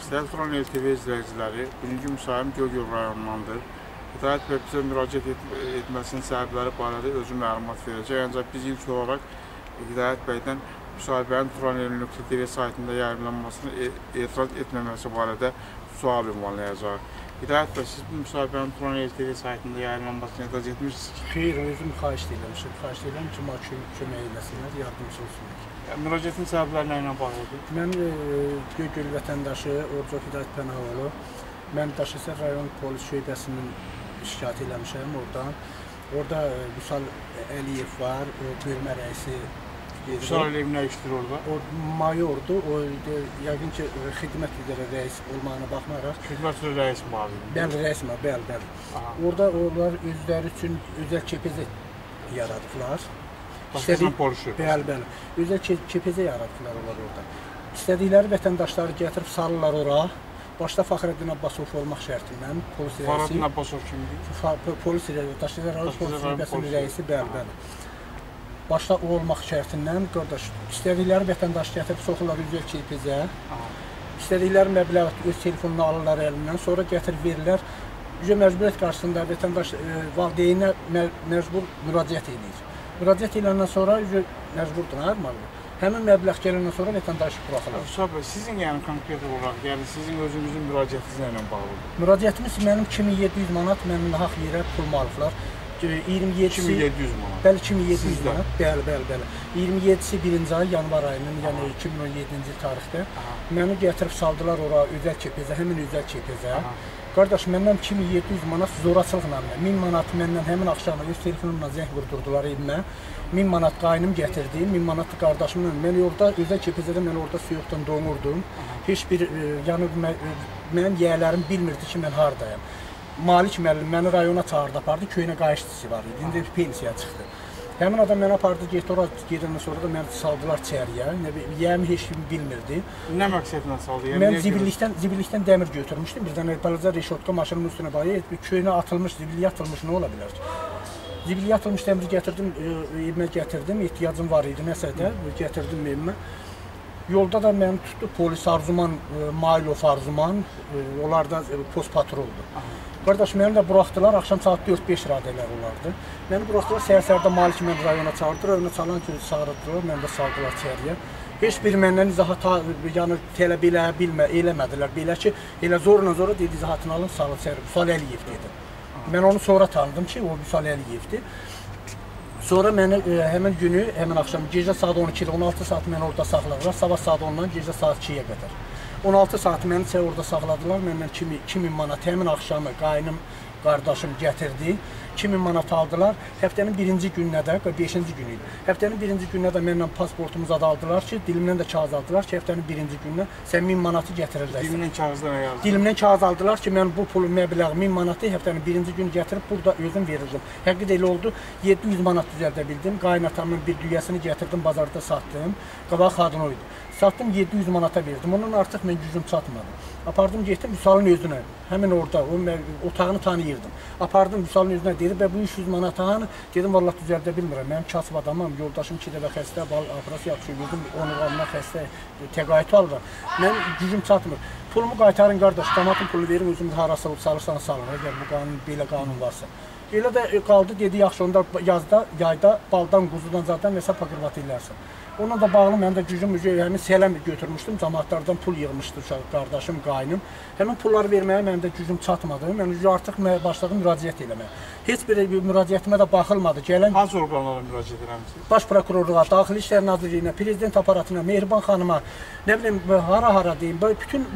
Səhət Turan LTV izləyiciləri, birinci müsahibim Göygöl rayonundandır. İtaət və bizə müraciət etməsinin səbəbləri barədə özü məlumat verəcək. Ancaq biz ilk olaraq İtaət bəydən müsahibənin Turan.tv saytında yayımlanmasını etiraz etməməsi barədə sual ünvanlayacaq. İtaət bəy, siz bu müsahibənin Turan.tv saytında yayımlanmasını etiraz etmişsiniz? Xeyr, özüm xahiş edirəm. Xahiş edirəm ki, kömək eləsinlər, yardımcı olsunlar. Müraciətin səbəbləri nə ilə bağlıdır? Mən Göygöl vətəndaşı Orca Hidayət Pənahoğlu. Mən Daşkəsən rayon polis şöbəsinin şikayət eləmişəm oradan. Orada Vüsal Əliyev var, o bölmə rəisi. Vüsal Əliyev nə işdir orada? O mayordur, o yəqin ki, xidmət üzrə rəis olmağına baxmayaraq. Xidmət üzrə rəis müavini. Bəli, rəis müavini, bəli. Orada onlar özləri üçün özəl KPZ yaradıblar. Daşkəsən polisi. Bəli. Özəl KPZ yaradıblar onlar orada. İstədikləri vətəndaşları gətirib salırlar ora. Başda Fəxrəddin Abbasov olmaq şərtindən polis rəisi. Fəxrəddin Abbasov kimdir? Polis rəisi, Daşkəsən rayon polis şöbəsinin rəisi, bəli. Başda o olmaq şərtindən, qardaş, istədikləri vətəndaşı gətirib soxurlar özəl KPZ-ə. İstədikləri məbləğ öz telefonunu alırlar əlindən, sonra gətirib verirlər. Məcburiyyət qarşısında vətəndaş valideyninə məcbur müraciət edir. Müraciət edəndən sonra məcburdur, ayırmalıdır. Həmin məbləğ gələndən sonra vətəndaşı buraxılır. Vüsal bəy, sizin konkret olaraq, yəni sizin özünüzün müraciətinizlə ilə bağlıdır? Müraciətimiz mənim 2700 manat, mənim nahaq yerə pulumu alıblar. 2700 manat? Bəli, 2700 manat, bəli. 27-si 1-ci ay, yanvar ayının, yəni 2017-ci tarixdə məni gətirib saldılar ora özəl KPZ-ə, həmin özəl KPZ-ə. Qardaş, məndən 2700 manat zoraçılıqla, 1000 manat məndən həmin axşamı öz telefonumla zəng vurdurdular evimə. 1000 manat qaynım gətirdi, 1000 manat qardaşımla. Mən orada, özəl KPZ-də mən orada soyuqdan donurdum. Heç bir, yəni mənim yiyələrim bilmirdi ki, mən haradayım. Malik müəllim məni rayona çağırdı, apardı, köyünə qayışçısı var idi, indi pensiya çıxdı. Həmin adam məni apardı, getdi, ora gedəndən sonra da məni saldılar içəriyə, yiyəmi heç kim bilmirdi. Nə məqsədlə saldı? Mən zibillikdən dəmir götürmüşdüm, bir dənə balaca reşotka maşının üstünə bayı, köyünə atılmış, zibilliyə atılmış, nə ola bilər ki? Zibilliyə atılmış dəmiri gətirdim, evimə gətirdim, ehtiyacım var idi, nəsə də gətirdim evimə. Yolda da məni tutdu polis Arzuman, Mailov Arzuman, onlar da post patroldu. Qardaş, məni də buraxdılar, axşam saat 4-5 radələr olardı. Məni buraxdılar, səhər-səhərdə Malik məni rayona çağırdılar, önünə çalan ki, çağırdılar, məni də saldılar içəriyə. Heç bir məndən izahat tələb eləmədilər, belə ki, elə zorla dedi, izahatını alın, salın içəri, Vüsal Əliyev dedi. Mən onu sonra tanıdım ki, o Vüsal Əliyevdir. Sonra məni həmin günü, həmin axşam, gecə saat 12-də, 16 saat məni orada saxladılar, sabah saat 10-dan gecə saat 2-yə qədər. 16 saat məni orada saxladılar, məndən 2000 manat həmin axşamı qaynım, qardaşım gətirdi. 2000 manat aldılar. Həftənin birinci gününə də, 5-ci günü idi. Həftənin birinci gününə də mənlə pasportumuzu aldılar ki, dilimdən də kağız aldılar ki, həftənin birinci gününə sən 1000 manatı gətirirsən. Dilimdən kağızda nə yazdı? Dilimdən kağız aldılar ki, mən bu pulu məbləği 1000 manatı həftənin birinci günü gətirib burada özüm verirdim. Həqiqət elə oldu, 700 manat düzəldə bildim. Qaynatamın bir düyəsini gətirdim, bazarda satdım. Qabağı xadın oydu. Satdım 700 manata verdim. Ondan artıq mən gücüm çatmadı. Apardım, getdim Vüsalın özünə. Həmin orada, o otağını tanıyırdım. Apardım Vüsalın özünə, dedi, bu 300 manata hanı? Dedim, vallahi düzəldə bilmirəm. Mənim kasıb adamım, yoldaşım 2 dəfə xəstə, operasiya yapışıyordum, onun qanına xəstə, təqaüt alır. Mən gücüm çatmır. Pulumu qaytarın, qardaş, damatın pulu verin, özümüz harası olub, salırsan salın, əgər bu qanun, belə qanun varsa. Elə də qaldı, dedi, yaxşı, onda yazda, yayda, baldan, quzudan zaten hesab akırvat ellərsən. Onunla da bağlı mən də gücüm, həmin sələm götürmüşdüm, cəmaatlardan pul yığmışdı qardaşım, qaynım. Həmin pulları verməyə mənim də gücüm çatmadı, mən artıq başladım müraciət eləməyə. Heç bir müraciətimə də baxılmadı. Hansı orqanlara müraciət eləmişsiniz? Baş prokurorluğa, Daxili İşlər Nazirliyinə, Prezident aparatına, Mehriban xanıma, nə bilim, hara deyim, bütün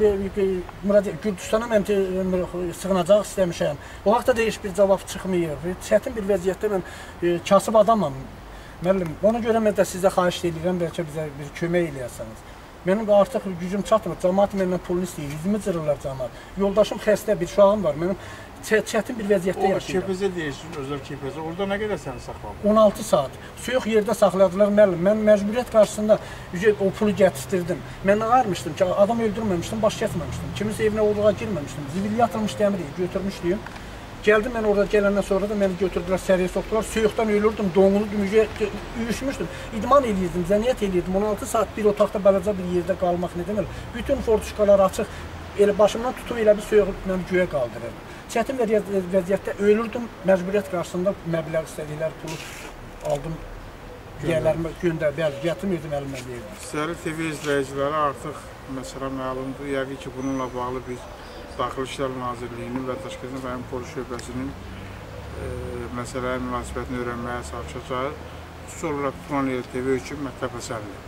Gürcüstana mən sığınacaq istəmişəm. O haqda da heç bir cavab çıxmıyor. Çətin bir vəziyyətdə mən kasıb adamam. Müəllim, ona görə mən də sizə xahiş edirəm, bəlkə bizə bir kömək eləyərsiniz. Mənim artıq gücüm çatmır, cəmaat məndən pulunu istəyir, yüzümü cırırlar cəmaat. Yoldaşım xəstə, bir uşağım var, mənim çətin bir vəziyyətdə yaşayıram. O KPZ deyirsiniz, özəl KPZ, orada nə qədər səni saxladı? 16 saat. Soyuq yerdə saxladılar, müəllim. Mən məcburiyyət qarşısında o pulu gətirdim. Mən ağarmışdım ki, adam öldürməmişdim, baş kəsməmişdim. Kiminsə evinə oğluğa girməmişdim. Zibilliyə atılmış dəmiri götürmüşdüm. Gəldim, mən orada gələndən sonra da məni götürdülər, səriyə soxdular. Soyuqdan ölürdüm, donulurdum, üşmüşdüm. İdman eləyirdim, zəniyyət eləyirdim. 16 saat bir otaqda balaca bir yerdə qalmaq nə demək? Bütün fortuşkalar açıq. elə başımdan tutub elə bir soyuqla göyə qaldırırdı. Çətin vəziyyətdə ölürdüm, məcburiyyət qarşısında məbləğ istədikləri pulu aldım. Yerlərimi bəli, gətirmirdim, əlimdən verdim. Sizləri TV izləyiciləri artıq məsələ məlumdur. Yəqin ki, bununla bağlı biz Daxili İşlər Nazirliyinin və Daşkəsən rayon polis şöbəsinin məsələyə münasibətini öyrənməyə çalışacağıq. Xüsusi olaraq Turan TV üçün Mətləb Həsənli.